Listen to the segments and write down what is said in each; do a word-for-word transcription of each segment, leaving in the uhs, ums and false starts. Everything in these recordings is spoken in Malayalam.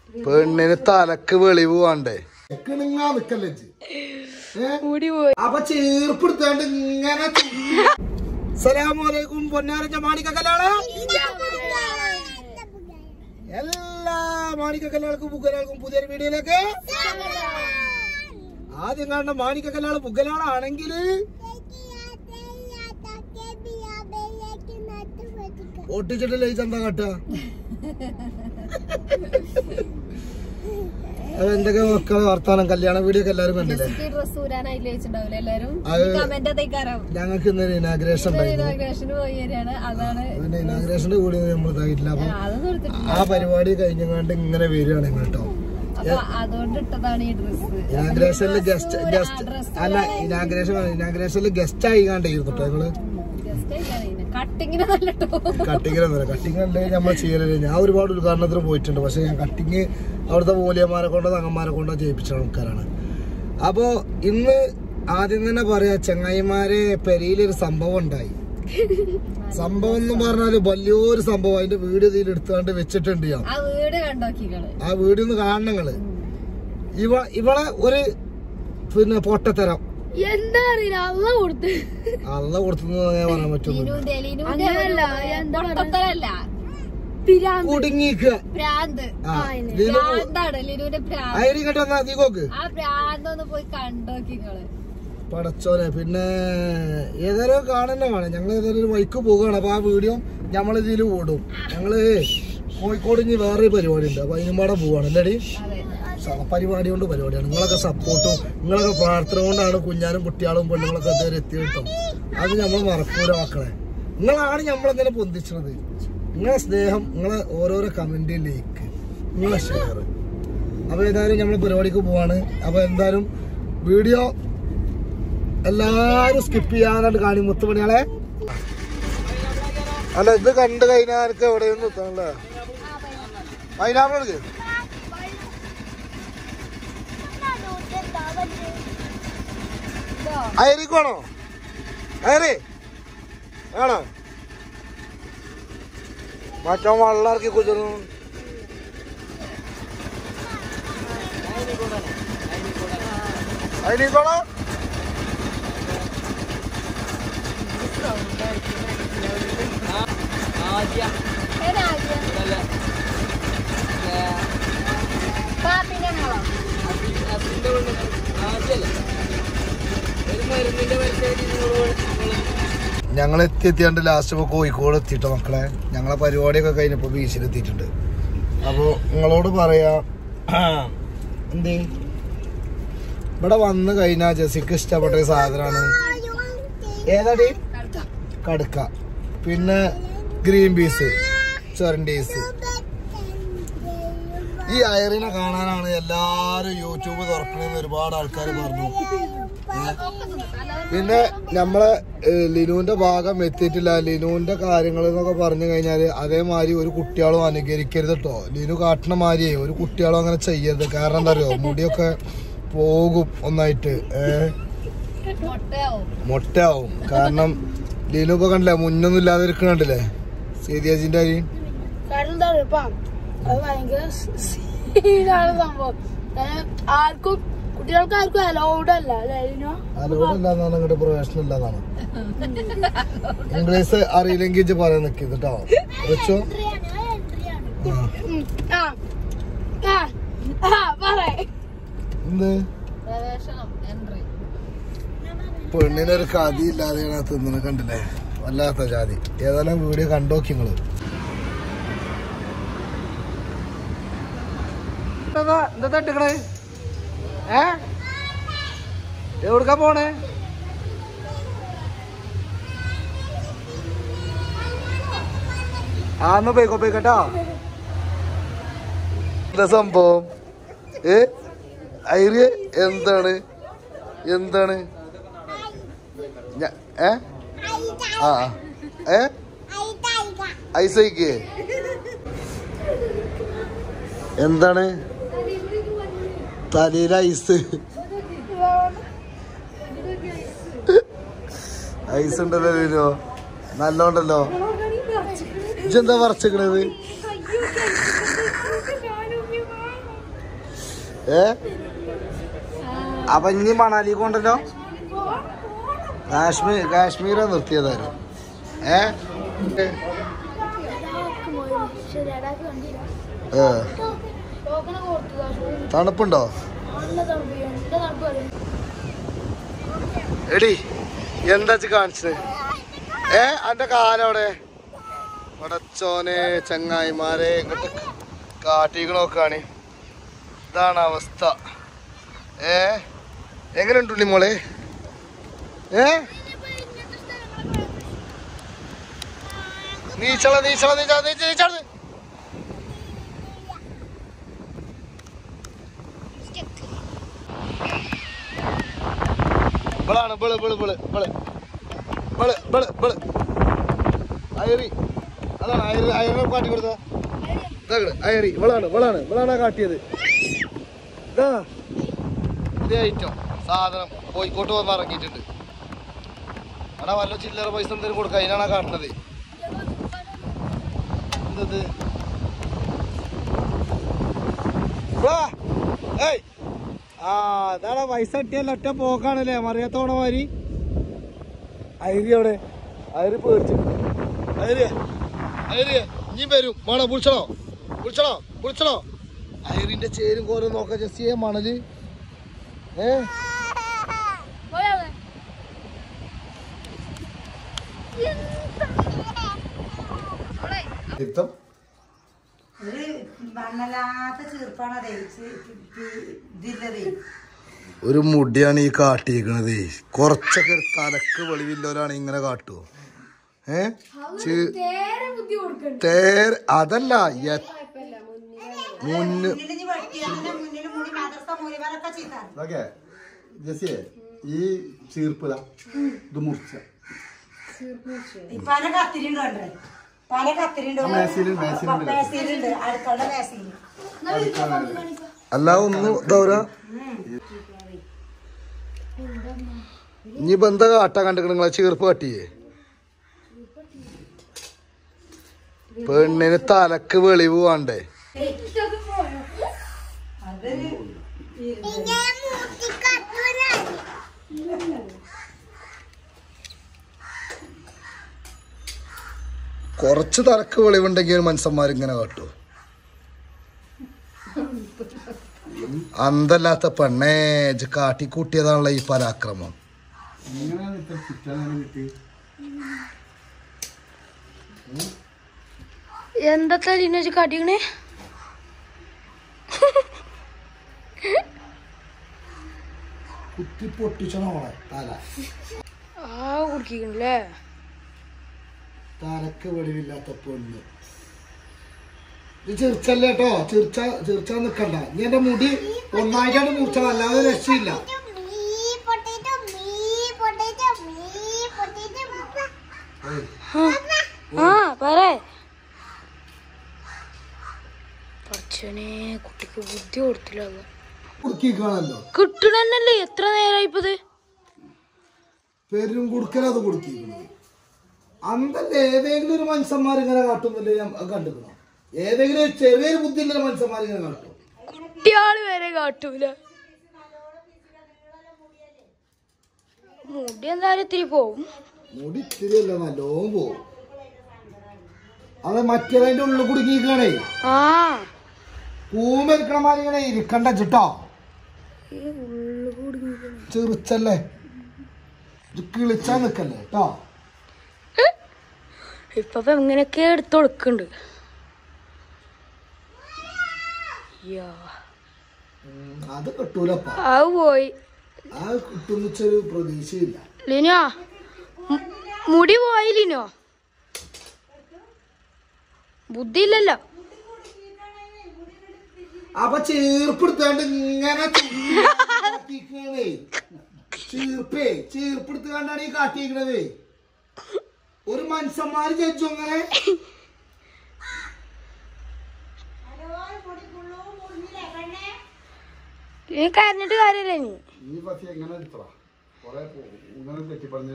പെണ്ണിന് തലക്ക് വെളിവ് വേണ്ടേ? അപ്പൊ ചേർപ്പെടുത്താണ്ട് ഇങ്ങനെ. അസ്സലാമലൈക്കും പൊന്നാരച്ച മാണിക്ക കല്യാള്. എല്ലാ മാണിക്ക കല്യാൾക്കും പുകലാൾക്കും പുതിയൊരു വീഡിയോയിലേക്ക് ആദ്യം കാണുന്ന മാണിക്ക കല്യാള് പുകലാളാണെങ്കിൽ ഒട്ടിച്ചിട്ടില്ലേ ചന്ത കാട്ടുക. എന്തൊക്കെ മക്കളെ വർത്താനം കല്യാണ വീഡിയോ ഒക്കെ എല്ലാരും കണ്ടില്ലേ? ഞങ്ങൾക്ക് ഇന്നലെ ഇനാഗ്രേഷൻ ഇനാഗ്രേഷന്റെ കൂടി നമ്മൾ ഇതായിട്ടില്ല. അപ്പൊ ആ പരിപാടി കഴിഞ്ഞാണ്ട് ഇങ്ങനെ വരികയാണ് കേട്ടോ. ഇനാഗ്രേഷനില് ഗസ്റ്റ് ഗസ്റ്റ് അല്ല ഇനാഗ്രേഷൻ ഇനാഗ്രേഷനില് ഗസ്റ്റ് ആയി കണ്ടിരുന്നു കേട്ടോ ഞങ്ങള്. കട്ടിങ്ങിനല്ല കട്ടിങ്ങിനല്ലേ നമ്മൾ ചെയ്യലല്ലേ. ഞാൻ ഒരുപാട് ഉദ്ഘാടനത്തിന് പോയിട്ടുണ്ട്. പക്ഷെ ഞാൻ കട്ടിങ് അവിടുത്തെ മൂല്യന്മാരെ കൊണ്ടോ തങ്ങന്മാരെ കൊണ്ടോ ചെയ്യിപ്പിച്ച ആൾക്കാരാണ്. അപ്പോ ഇന്ന് ആദ്യം തന്നെ പറയാ, ചങ്ങായിമാരെ പെരയിലൊരു സംഭവം ഉണ്ടായി. സംഭവം എന്ന് പറഞ്ഞാല് വലിയൊരു സംഭവം. അതിന്റെ വീഡിയോ ഇതിൽ എടുത്തുകൊണ്ട് വെച്ചിട്ടുണ്ട് ഞാൻ. ആ വീഡിയോ ഒന്ന് കാണണങ്ങള്. ഇവ ഇവളെ ഒരു പിന്നെ പൊട്ടത്തരം എന്താ അറിയില്ല. അള്ള കൊടുത്ത് അള്ള കൊടുത്തെന്ന് പറയാൻ പറ്റുള്ളൂ. പടച്ചോനെ. പിന്നെ ഏതായാലും കാണന്നെ വേണം. ഞങ്ങൾ ഏതായാലും ഒരു വൈക്ക് പോവുകയാണ്. അപ്പൊ ആ വീഡിയോ നമ്മളിതിൽ ഓടും. ഞങ്ങള് കോഴിക്കോട് ഇനി വേറൊരു പരിപാടി ഉണ്ട്. അപ്പൊ അതിനുമ്പാടെ പോവാണ് അല്ലേടി. പരിപാടി കൊണ്ട് പരിപാടിയാണ്. നിങ്ങളൊക്കെ സപ്പോർട്ടും നിങ്ങളൊക്കെ പ്രാർത്ഥന കൊണ്ടാണ് കുഞ്ഞാനും കുട്ടികളും പെണ്ണുങ്ങളൊക്കെ ഇതുവരെ എത്തിയിട്ടോ. അത് നമ്മൾ മറക്കൂല മക്കളെ. നിങ്ങളാണ് നമ്മളെങ്ങനെ പൊന്തിച്ചത്. നിങ്ങളെ സ്നേഹം, നിങ്ങളെ ഓരോരോ കമന്റ്, ലൈക്ക്, നിങ്ങളെ ഷെയർ. അപ്പൊ ഏതായാലും നമ്മൾ പരിപാടിക്ക് പോവാണ്. അപ്പൊ എന്തായാലും വീഡിയോ എല്ലാരും സ്കിപ്പ് ചെയ്യാനായിട്ട് കാണി മുത്തുമണിയാളെ. അല്ല ഇത് കണ്ടു കഴിഞ്ഞാൽ എനിക്ക് എവിടെയൊന്നും എത്താനല്ലേ. അതിനാമക്ക് അയരിക്കോണോ? അയറി ആണോ? മറ്റോ വള്ളാർക്കി കുതിർന്നു. അയരിക്കോണോ? ഞങ്ങൾ എത്തിയെത്തിയാണ്ട് ലാസ്റ്റ് ഇപ്പൊ കോഴിക്കോട് എത്തിയിട്ടോ മക്കളെ. ഞങ്ങളെ പരിപാടിയൊക്കെ കഴിഞ്ഞപ്പോ ബീച്ചിലെത്തിയിട്ടുണ്ട്. അപ്പൊ നിങ്ങളോട് പറയാ എന്തേ ഇവിടെ വന്ന് കഴിഞ്ഞാ ജെസിക്ക് ഇഷ്ടപ്പെട്ട ഒരു സാധനമാണ്. ഏതാടി? കടുക്ക, പിന്നെ ഗ്രീൻ പീസ്, ചൊരണ്ടീസ്. ഈ അയറിനെ കാണാനാണ് എല്ലാരും യൂട്യൂബ് തുറക്കണെന്ന് ഒരുപാട് ആൾക്കാർ പറഞ്ഞു. പിന്നെ നമ്മളെ ലിനുവിന്റെ ഭാഗം എത്തിയിട്ടില്ല. ലിനുവിന്റെ കാര്യങ്ങൾ എന്നൊക്കെ പറഞ്ഞു കഴിഞ്ഞാല് അതേമാതിരി ഒരു കുട്ടികളും അനുകരിക്കരുത് കേട്ടോ. ലിനു കാട്ടണ മാതിരിയേ ഒരു കുട്ടികളും അങ്ങനെ ചെയ്യരുത്. കാരണം എന്താ അറിയോ, മുടിയൊക്കെ പോകും ഒന്നായിട്ട്. ഏഹ് മൊട്ടയാവും. കാരണം ലിനു ഇപ്പൊ കണ്ടില്ലേ മുന്നൊന്നും ഇല്ലാതെ ഇരിക്കണണ്ടില്ലേ സീരിയസിന്റെ അരി. ആർക്കും കുട്ടികൾക്ക് ആർക്കും അലൗഡ് അല്ല. അലൗഡ് അല്ലാന്നാണ് ഇങ്ങോട്ട് പ്രൊഫഷണൽ ഇല്ലാന്നാണ്. ഇംഗ്ലീഷ് അറിയില്ലെങ്കിൽ പറയാൻ നിൽക്കുന്നത് കേട്ടോ. വെച്ചോ എന്ത് പെണ്ണിനൊരു കഥ ഇല്ലാതെയാണ് തിന്നണ കണ്ടില്ലേ. വല്ലാത്ത ജാതി. ഏതായാലും വീഡിയോ കണ്ടോക്കി നിങ്ങള്. എന്താ തട്ടിക്കണേ? ഏ എവിടുക്കാ പോണേ? ആന്ന് പോയിക്കോ പോയിക്കട്ടോ. എന്താ സംഭവം? ഏ ഐറിയ എന്താണ് എന്താണ് ഏ ആ ഏ ഐസൈക്ക് എന്താണ് തലയിൽ ഐസ് ഐസ് ഉണ്ടല്ലോ ലീനോ, നല്ലോണ്ടല്ലോ. ഇതെന്താ വറച്ചേക്കണത്? ഏ അപ്പൊ ഇനി മണാലി കൊണ്ടല്ലോ കാശ്മീർ കാശ്മീരെ നിർത്തിയതായിരുന്നു. ഏ തണുപ്പുണ്ടോ? എടി എന്താ കാണിച്ചത്? ഏ അന്റെ കാലവിടെ പടച്ചോനെ ചങ്ങായിമാരെ ഇങ്ങോട്ട് കാട്ടികളൊക്കെയാണ്. ഇതാണ് അവസ്ഥ. ഏ എങ്ങനെയുണ്ട് ഉണ്ണി മോളെ? ഏ നീച്ചള നീച്ചള നീച്ച നീച്ച നീച്ചാണ്. ബളാണ് ബള് ബള് ബള് ബള് ബള് ബള് ബള് അയറി. അതാണ് അയറി അയറിനെ കാട്ടി കൊടുത്ത അയറി. ഇവളാണ് ഇവളാണ് ഇവളാണ് കാട്ടിയത്. ഇതാ ഇതേ ഐറ്റം സാധനം കോഴിക്കോട്ട് വന്ന് ഇറങ്ങിയിട്ടുണ്ട്. അവിടെ വല്ല ചില്ലറ പൈസ എന്തെങ്കിലും കൊടുക്കുക, അതിനാണ് കാട്ടുന്നത്. എന്തത് ഏയ് ആ അതാണ് പൈസ കിട്ടിയല്ല ഒറ്റ പോക്കാണല്ലേ മറിയാത്തോണ മാതിരി. അയരി അവിടെ അയറി പേടിച്ചു. അയരിയ അയരിയ ഇനി വരും വേണോ? വിളിച്ചണോ വിളിച്ചണോ വിളിച്ചണോ? അയറിന്റെ ചേരും കോരം നോക്കാം. ജസ്റ്റ് മണല് ഏ ഒരു മുടിയാണ് ഈ കാട്ടിയിരിക്കണത്. കുറച്ചൊക്കെ തലക്ക് വെളിവില്ലോരാണ് ഇങ്ങനെ കാട്ടുവോ? ഏ തേർ അതല്ല മുന്ന് ജസിയെ ഈ ചീർപ്പില ഇത് മുറിച്ച അല്ല ഒന്നും ഇതാവൂല. ഇനിയിപ്പോ എന്താ കാട്ടാ കണ്ടിട്ട് നിങ്ങളെ ചീർപ്പ് കട്ടിയേ? പെണ്ണിന് തലക്ക് വെളിവ് വേണ്ടേ? കുറച്ച് തലക്ക് വെളിവുണ്ടെങ്കിൽ മനുഷ്യന്മാർ ഇങ്ങനെ കാട്ടു. അന്തല്ലാത്ത പെണ്ണേ കാട്ടിക്കൂട്ടിയതാണല്ലോ ഈ പരാക്രമം. എന്താ കാട്ടിക്കണേ? കുത്തി പൊട്ടിച്ചോളെ തല ആ കുടിക്കണല്ലേ. തലക്ക് വെളിവില്ലാത്ത പെണ്ണ്. ഇത് ചെറിച്ചല്ലേ കേട്ടോ. ചെറിച്ച ചെറിച്ചാ നിക്കണ്ട. നീ എന്റെ മുടി ഒന്നായിട്ടാണ് മുറിച്ചത്, അല്ലാതെ രക്ഷയില്ല. കുട്ടിക്ക് ബുദ്ധി കൊടുത്തില്ല. കിട്ടണല്ലേ എത്ര നേരായിപ്പത് പെരും കുടുക്കലത് കൊടുക്കിയിരിക്കുന്നത്. അന്തല്ലേ ഏതെങ്കിലും ഒരു മനുഷ്യന്മാർ ഇങ്ങനെ കാട്ടുന്നില്ലേ ഞാൻ കണ്ടിരിക്കണം. ഏതെങ്കിലും ഒരു ചെറിയൊരു ബുദ്ധിയുള്ള മനുഷ്യന്മാർ ഇങ്ങനെ കാട്ടും. കുട്ടിയാള് വരെ കാട്ടൂല. മുടി എന്തായാലും ഇത്തിരി പോവും. മുടി ഇത്തിരി അല്ല നല്ലോണം പോവും. അത് മറ്റേതിന്റെ ഉള്ളിൽ കുടുങ്ങിയിരിക്കണേ. ആ പൂമെരിക്കണമാരി ഇങ്ങനെ ഇരിക്കണ്ട ചിട്ടോ. ചെറിച്ചല്ലേ കിളിച്ചാ നിക്കല്ലേ കേട്ടോ. ഇപ്പൊ ഇങ്ങനെയൊക്കെ എടുത്ത് കൊടുക്കണ്ട്. അത് കിട്ടൂലപ്പാ. അത് പോയി. അത് കിട്ടുന്ന വെച്ചൊരു പ്രതീക്ഷയില്ല. ലിനോ മുടി പോയി. ലിനോ ബുദ്ധി ഇല്ലല്ലോ. അപ്പൊ ചീർപ്പെടുത്താണ്ട് ഇങ്ങനെ ചീർപ്പേ ചീർപ്പെടുത്താണ്ടാണ് ഈ കാട്ടിയിരിക്കണത്. ഒരു മനുഷ്യന്മാര് ചോദിച്ചു അങ്ങനെ. നീ കരഞ്ഞിട്ട് കാര്യല്ലേ? നീ നീ പക്ഷെ എങ്ങനെ ഇങ്ങനെ തെറ്റിപ്പറഞ്ഞ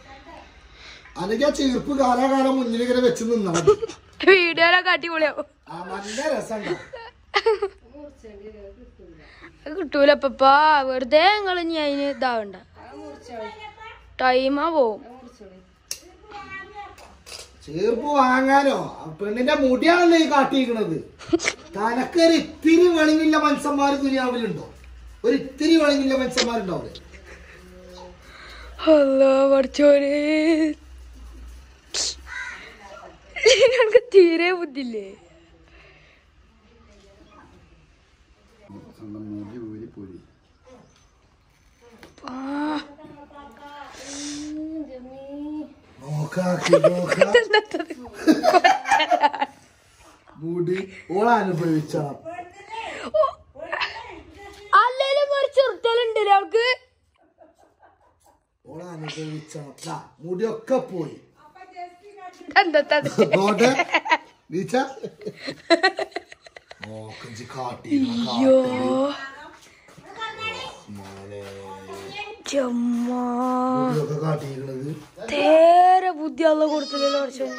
അല്ലെങ്കിൽ ആ ചീർപ്പ് കാലാകാലം മുന്നിൽ ഇങ്ങനെ വെച്ച് നിന്നാ വീഡിയോയിലൊക്കെ അടിപൊളിയാവും. കിട്ടൂലപ്പാ വെറുതെ നിങ്ങൾ ഇനി അതിന് ഇതാവണ്ട ടൈമാ പോവും. ചേർപ്പ് വാങ്ങാനോ പെണ്ണിന്റെ മുടിയാണല്ലോ ഈ കാട്ടിയിരിക്കണത്. തനക്കൊരു ഇത്തിരി വെളിവില്ല മനുഷ്യന്മാര് ദുനിയാവിലുണ്ടോ? ഒരു ഇത്തിരി വെളിവില്ല മനുഷ്യന്മാരുണ്ടോ അവിടെ? പഠിച്ചോനെ ഞങ്ങൾക്ക് തീരെ ബുദ്ധില്ലേ. മുടി ഓളനുഭവിച്ചാണ്. അല്ലേലും ഒരു ചുരുട്ടലുണ്ടല്ലേ അവൾക്ക്. ഓളനുഭവിച്ചാ മുടിയൊക്കെ പോയി. എന്താ അയ്യോ തേരെ ബുദ്ധി അല്ല കൊടുത്തില്ലല്ലോ പഠിച്ചോനെ.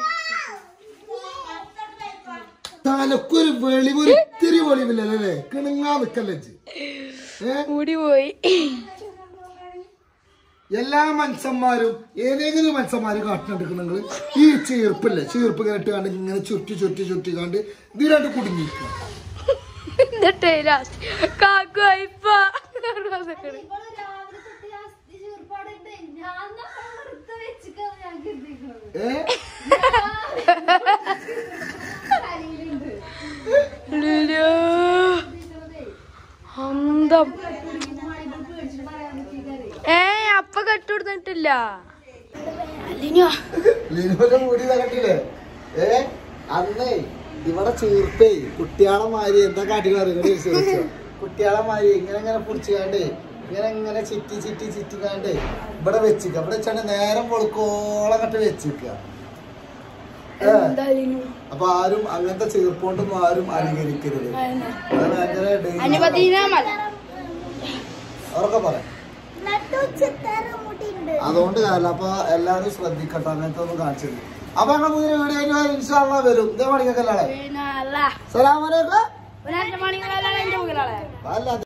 തലക്കൊരു വെളിവ് ഇത്തിരി വെളിവില്ലല്ലേ? കിണുങ്ങാ നിക്കല്ലേ മുടി പോയി. എല്ലാ മനുഷ്യന്മാരും ഏതെങ്കിലും മനുഷ്യന്മാര് കാട്ടിനെടുക്കും. നിങ്ങള് ഈ ചീർപ്പല്ലേ, ചീർപ്പ് കേട്ട് കണ്ട് ഇങ്ങനെ ചുറ്റി ചുറ്റി ചുറ്റി കണ്ട് ഇതിലാണ്ട് കുടുങ്ങിയിരിക്കും. അന്തം ഏ അപ്പ കെട്ടുകൊടുത്തിട്ടില്ല. മുടി കണ്ടില്ലേ? ഏ അന്നേ ഇവിടെ ചീർപ്പേ കുട്ടിയാളെ മാതിരി എന്താ കാട്ടികളറിയ കുട്ടിയാളെ മാതിരി ഇങ്ങനെ ഇങ്ങനെ പൊടിച്ചുകാണ്ട് ഇങ്ങനെ ഇങ്ങനെ ചിറ്റി ചിറ്റി ചിറ്റിക്കാണ്ട് ഇവിടെ വെച്ചിക്ക. ഇവിടെ വെച്ചാണ്ട് നേരം പൊളുക്കോളം കട്ട് വെച്ചിക്ക. അപ്പൊ ആരും അങ്ങനത്തെ ചീർപ്പോണ്ടൊന്നും ആരും അനുകരിക്കരുത്. അത് ഭയങ്കര അവരൊക്കെ പറയാം. അതുകൊണ്ട് കാര്യം അപ്പൊ എല്ലാരും ശ്രദ്ധിക്കട്ടെ അങ്ങനത്തെ ഒന്നും കാണിച്ചത്. അപ്പൊ ഞങ്ങൾ പുതിയ വീഡിയോ ഇൻഷാ അല്ലാഹ് വരും. ഇതേ മണിക്കൊക്കെ അല്ലേ? സലാം അലൈക്കും.